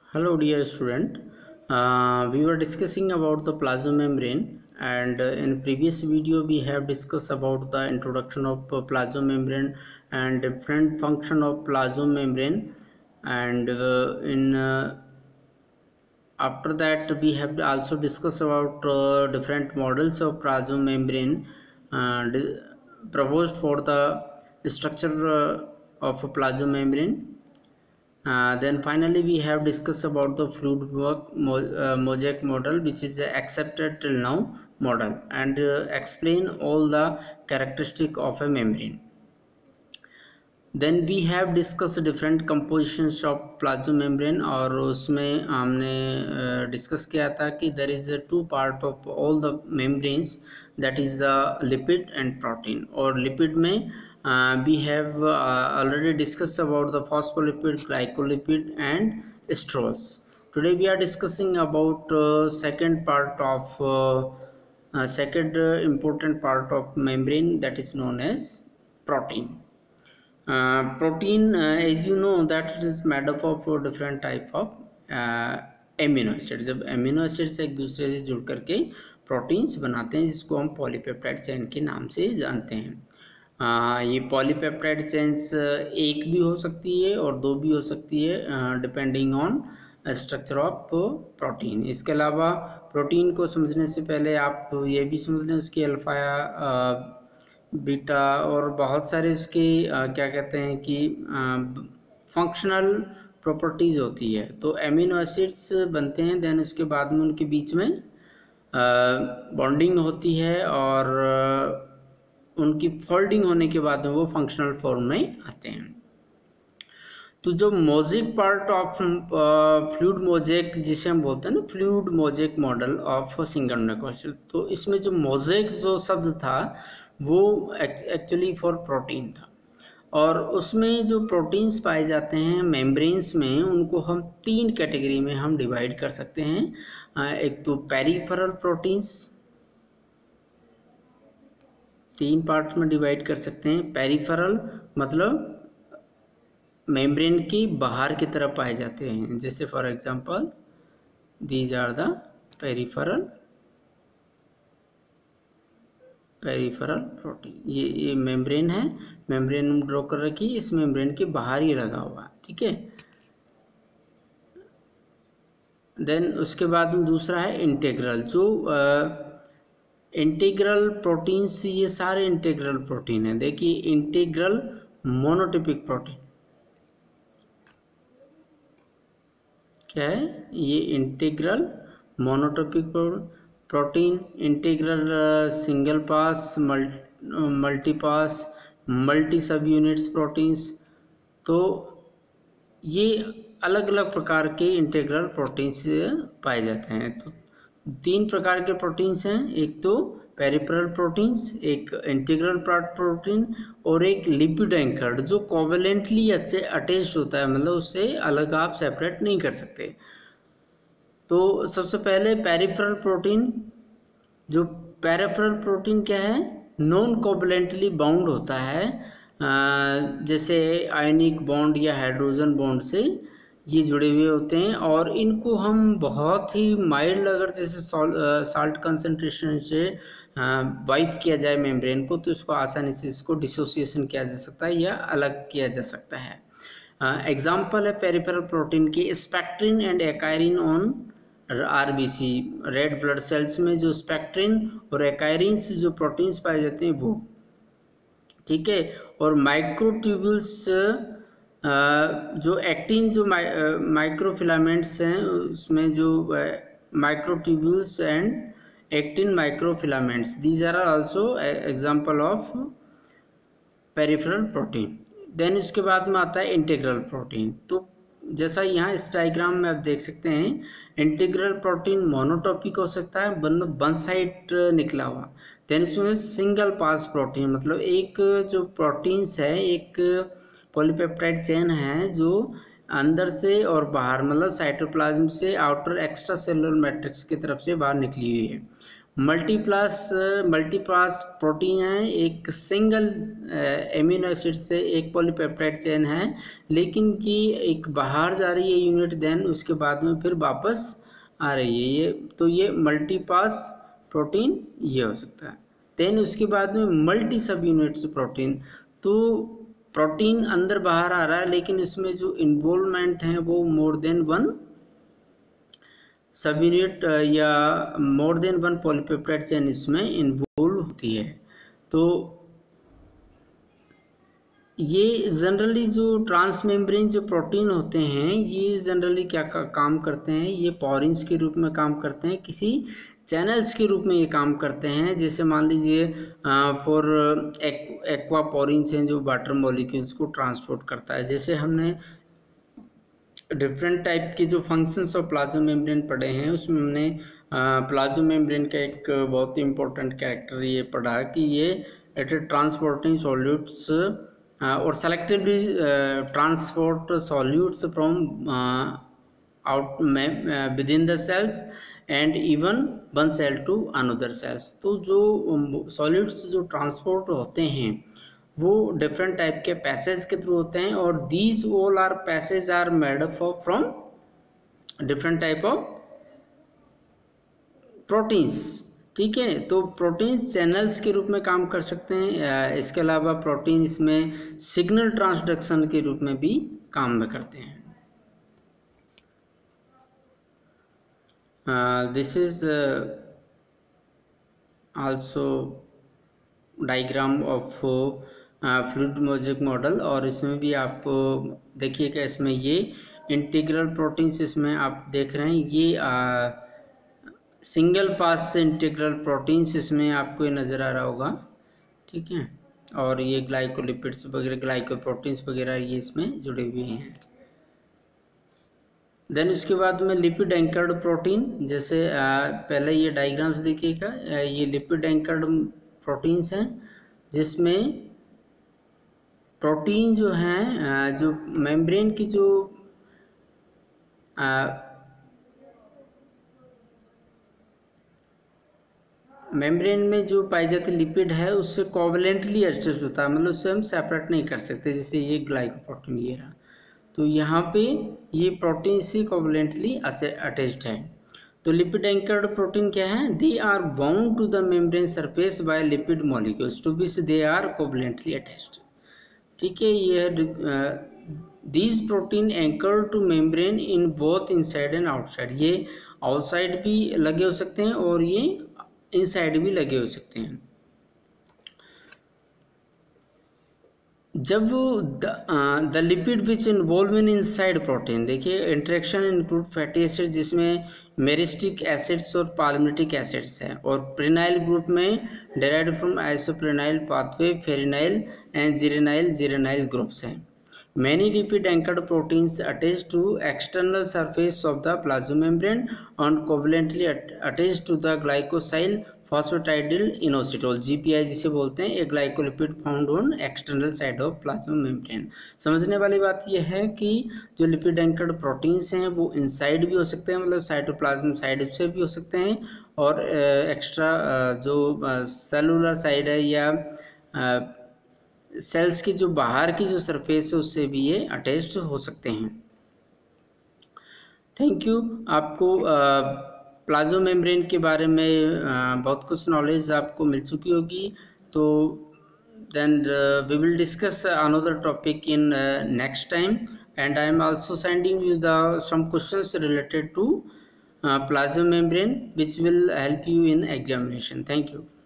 Hello dear student. We were discussing about the plasma membrane, and in previous video we have discussed about the introduction of plasma membrane and different function of plasma membrane, and in after that we have also discussed about different models of plasma membrane proposed for the structure of a plasma membrane. Then finally we have discussed about the fluid mosaic model, which is accepted till now model, and explain all the characteristic of a membrane. Then we have discussed different compositions of plasma membrane, और उसमें हमने discuss किया था कि there is a two part of all the membranes, that is the lipid and protein. और lipid में we have already discussed about the phospholipid, glycolipid and sterols. Today we are discussing about second part of second important part of membrane, that is known as protein. Protein, as you know, that it is made up of different type of amino acids. जब amino acids एक दूसरे से जुड़ करके proteins बनाते हैं, जिसको हम पॉलीपेप्टाइड चेन के नाम से जानते हैं. ये पॉलीपेप्टाइड चेन्स एक भी हो सकती है और दो भी हो सकती है, depending on structure of protein. इसके अलावा प्रोटीन को समझने से पहले आप ये भी समझ लें उसकी अल्फा, बीटा और बहुत सारे उसके क्या कहते हैं कि फंक्शनल प्रॉपर्टीज़ होती है. तो एमिनो एसिड्स बनते हैं, देन उसके बाद में उनके बीच में बॉन्डिंग होती है, और उनकी फोल्डिंग होने के बाद में वो फंक्शनल फॉर्म में आते हैं. तो जो mosaic part of fluid mosaic, जिसे हम बोलते हैं ना, fluid mosaic model of single nucleotide, तो इसमें जो मोज़ेक जो शब्द था वो एक्चुअली फॉर प्रोटीन था. और उसमें जो प्रोटीन्स पाए जाते हैं मेम्ब्रेन्स में, उनको हम तीन कैटेगरी में हम डिवाइड कर सकते हैं. एक तो पेरिफेरल प्रोटीन्स, तीन पार्ट्स में डिवाइड कर सकते हैं. पेरिफेरल मतलब मेम्ब्रेन की बाहर की तरफ पाए जाते हैं, जैसे for example these are the peripheral protein. ये मेम्ब्रेन है, मेम्ब्रेन हम ड्रॉ कर रखी, इस मेम्ब्रेन के बाहर ही लगा हुआ है, ठीक है. देन उसके बाद में दूसरा है इंटीग्रल. जो इंटीग्रल प्रोटीन्स, ये सारे इंटीग्रल प्रोटीन है. देखिए इंटीग्रल मोनोटिपिक प्रोटीन क्या है, ये integral monotopic protein, integral single pass, multi pass, multi subunits proteins. तो ये अलग अलग प्रकार के इंटीग्रल प्रोटीन्स पाए जाते हैं. तो तीन प्रकार के प्रोटीन्स हैं, एक तो पेरिफेरल प्रोटीन्स, एक इंटीग्रल प्रोटीन और एक लिपिड एंकर्ड, जो कोवेलेंटली से अटैच्ड होता है, मतलब उससे अलग आप सेपरेट नहीं कर सकते. तो सबसे पहले पेरिफेरल प्रोटीन. जो पेरिफेरल प्रोटीन क्या है, नॉन कोवेलेंटली बाउंड होता है, जैसे आयनिक बॉन्ड या हाइड्रोजन बॉन्ड से ये जुड़े हुए होते हैं, और इनको हम बहुत ही माइल्ड, अगर जैसे साल्ट कंसंट्रेशन से वाइप किया जाए मेम्ब्रेन को, तो इसको आसानी से इसको डिसोसिएशन किया जा सकता है या अलग किया जा सकता है. एग्जाम्पल है पेरिफेरल प्रोटीन की spectrin and ankyrin on RBC, red blood cells में जो स्पेक्ट्रिन और एक्राइन से जो प्रोटीन्स पाए जाते हैं वो, ठीक है. और माइक्रोट्यूब्यूल्स, जो एक्टिन, जो माइक्रोफिलामेंट्स हैं, उसमें जो microtubules and actin microfilaments, these are also example of peripheral protein. Then इसके बाद में आता है इंटीग्रल प्रोटीन. तो जैसा यहाँ इस डायग्राम में आप देख सकते हैं, इंटीग्रल प्रोटीन मोनोटॉपिक हो सकता है, वन साइड निकला हुआ. देन इसमें सिंगल पास प्रोटीन, मतलब एक जो प्रोटीन्स है, एक पॉलीपेप्टाइड चेन है जो अंदर से और बाहर, मतलब साइटोप्लाज्म से आउटर एक्स्ट्रा सेलुलर मैट्रिक्स की तरफ से बाहर निकली हुई है, मल्टीप्लास प्रोटीन है, एक सिंगल एमिनो एसिड से एक पॉलीपेप्टाइड चेन है, लेकिन कि एक बाहर जा रही है यूनिट, देन उसके बाद में फिर वापस आ रही है ये, तो ये मल्टीपास प्रोटीन ये हो सकता है। देन उसके बाद में मल्टी सब यूनिट्स प्रोटीन, तो प्रोटीन अंदर बाहर आ रहा है लेकिन इसमें जो इन्वॉल्वमेंट है वो more than one subunit or more than one polypeptide chain इसमें इन्वॉल्व होती है। तो ये जनरली जो ट्रांसमेम्ब्रेन जो प्रोटीन होते हैं ये जनरली क्या काम करते हैं, ये पॉरिन्स के रूप में काम करते हैं, किसी चैनल्स के रूप में ये काम करते हैं। जैसे मान लीजिए फॉर एक्वा पॉरिन्स हैं जो वाटर मॉलिक्यूल्स को ट्रांसपोर्ट करता है। जैसे हमने डिफरेंट टाइप के जो फंक्शंस ऑफ प्लाज्मा मेम्ब्रेन पढ़े हैं, उसमें हमने प्लाज्मा मेम्ब्रेन का एक बहुत ही इम्पोर्टेंट कैरेक्टर ये पढ़ा कि ये इट ट्रांसपोर्टिंग सॉल्यूट्स और selectively transport solutes from out within the cells and even one cell to another cells. तो जो सॉल्यूट्स जो ट्रांसपोर्ट होते हैं वो डिफरेंट टाइप के पैसेज के थ्रू होते हैं, और these all are passage are made up from different type of proteins. ठीक है, तो प्रोटीन्स चैनल्स के रूप में काम कर सकते हैं। इसके अलावा प्रोटीन इसमें सिग्नल ट्रांसडक्शन के रूप में भी काम में करते हैं। This is also diagram of fluid mosaic model, और इसमें भी आप देखिएगा, इसमें ये इंटीग्रल प्रोटीन्स इसमें आप देख रहे हैं, ये सिंगल पास से इंटीग्रल प्रोटीन्स इसमें आपको ये नज़र आ रहा होगा। ठीक है, और ये ग्लाइकोलिपिड्स वगैरह, ग्लाइकोप्रोटीन्स वगैरह ये इसमें जुड़े हुए हैं। देन उसके बाद में लिपिड एंकर्ड प्रोटीन, जैसे पहले ये डायग्राम्स देखिएगा, ये लिपिड एंकर्ड प्रोटीन्स हैं जिसमें प्रोटीन जो हैं जो मेम्ब्रेन की जो मेम्ब्रेन में जो पाई जाती लिपिड है उससे कोवलेंटली अटैच होता है, मतलब उससे हम सेपरेट नहीं कर सकते। जैसे ये ग्लाइकोप्रोटीन ये रहा, तो यहाँ पे ये प्रोटीन से कोवलेंटली अटैच्ड है। तो लिपिड एंकर्ड प्रोटीन क्या है, they are bound to the membrane surface by lipid molecules to which they are covalently attached. ठीक है, ये these protein anchor to membrane in both inside and outside, ये outside भी लगे हो सकते हैं और ये इनसाइड भी लगे हो सकते हैं। जब the lipid which involve in inside protein, देखिए इंटरेक्शन इंक्लूड फैटी एसिड जिसमें मेरिस्टिक एसिड्स और पाल्मिटिक एसिड्स हैं, और प्रेनाइल ग्रुप में derived from isoprenyl pathway, farnesyl and geranyl groups हैं। Many lipid anchored proteins attach to external surface of the plasma membrane and covalently attach to the glycosyl phosphatidyl inositol GPI जिसे बोलते हैं, एक glycolipid found on external side of plasma membrane. समझने वाली बात यह है कि जो लिपिड एंकर्ड प्रोटीन्स हैं वो इनसाइड भी हो सकते हैं, मतलब साइटोप्लाज्म साइड से भी हो सकते हैं, और एक्स्ट्रा जो सेलुलर साइड है या सेल्स की जो बाहर की जो सरफेस है उससे भी ये अटैच्ड हो सकते हैं। Thank you. आपको प्लाज्मा मेम्ब्रेन के बारे में बहुत कुछ नॉलेज आपको मिल चुकी होगी, तो then we will discuss another topic in next time, and I am also sending you the some questions related to plasma membrane which will help you in examination. Thank you.